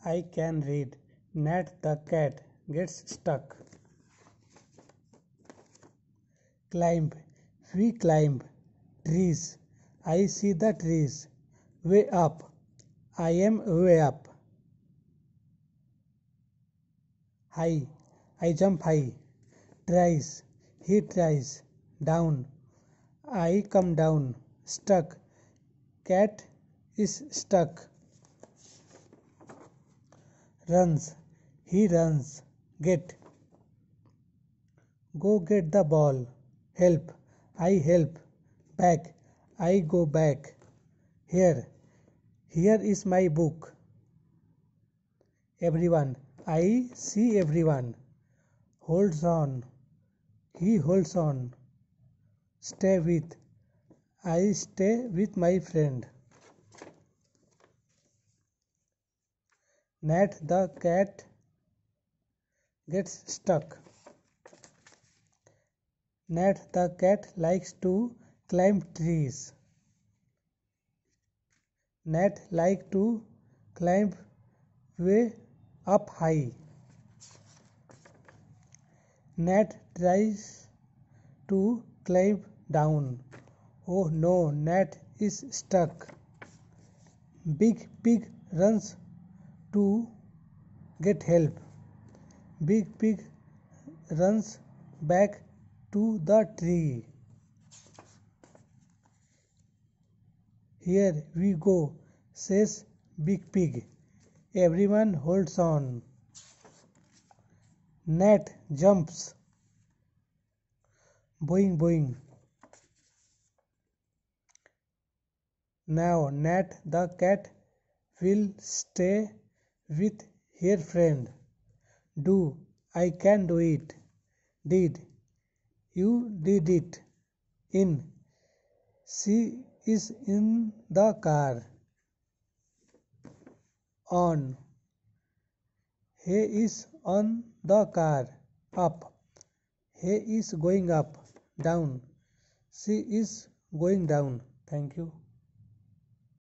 I can read. Nat the cat gets stuck. Climb. We climb. Trees. I see the trees. Way up. I am way up. High. I jump high. Tries. He tries. Down. I come down. Stuck. Cat is stuck. Runs. He runs. Get. Go get the ball. Help. I help. Back. I go back. Here. Here is my book. Everyone. I see everyone. Holds on. He holds on. Stay with. I stay with my friend. Nat the cat gets stuck. Nat the cat likes to climb trees. Nat like to climb way up high. Nat tries to climb down. Oh no, Nat is stuck. Big pig runs to get help. Big pig runs back to the tree. Here we go, says Big Pig. Everyone holds on. Nat jumps. Boing boing. Now Nat the cat will stay with her friend. Do. I can do it. Did. You did it. In. She is in the car. On. He is on the car. Up. He is going up. Down. She is going down. Thank you.